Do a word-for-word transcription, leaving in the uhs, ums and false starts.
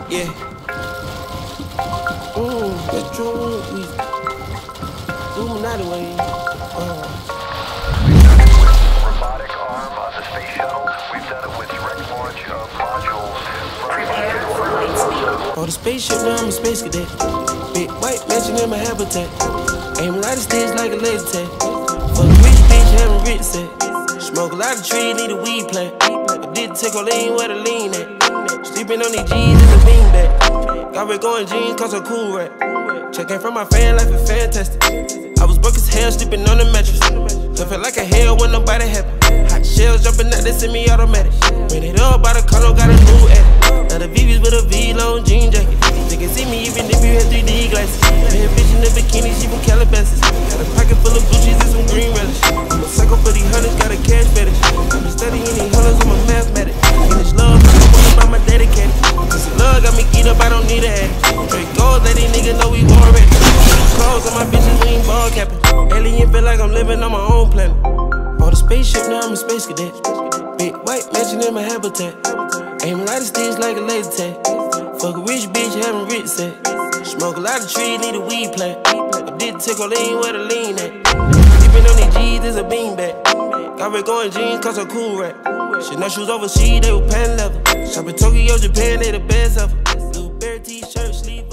Yeah. Mmm, that's true. We Illuminati way. Uh. Robotic arm on the space shuttle. We've done it with direct launch of modules. Prepare for light speed. On the spaceship, now I'm a space cadet. Big white mansion in my habitat. Aim a lot of sticks like a laser tag. Fuck a rich bitch, having rich set. Smoke a lot of trees, need a weed plant. I did take a lean where the lean at. Sleeping on these G's in the beanbag. Got red going jeans, cause I'm cool rat. Checking from my fan life is fantastic. I was broke as hell, sleeping on the mattress. I felt like a hell when nobody happy. Hot shells jumping out, they send me automatic. Ran it up by the condo, got a new ad. Now the V V's with a V-long jean jacket. They can see me even if you had three D glasses. Bad bitch in the bikini, she from Calabasas. Got a pocket full of blue cheese and some green relish. I'm a psycho for these hunters, got a cash fetish. I been studying these hunters, I'm a mathematic. And this love, I wanna buy my dedicated. This love got me geeked up, I don't need a addict. Straight gold, let these niggas know we war ready. Clothes on my bitches, we ain't ball capping. Alien feel like I'm living on my own planet. Bought a spaceship, now I'm a space cadet. Big white mansion in my habitat. Aim a lot of sticks like a laser tag. Fuck a rich bitch, having rich set. Smoke a lot of trees, need a weed plant. I did take a lean where the lean at. Sleeping on these G's, there's a beanbag. Got red going jeans, cause I'm cool rat. Shit, no shoes overseas, they were pan leather. Shop in Tokyo, Japan, they the best ever. Blue bear t-shirt, sleeve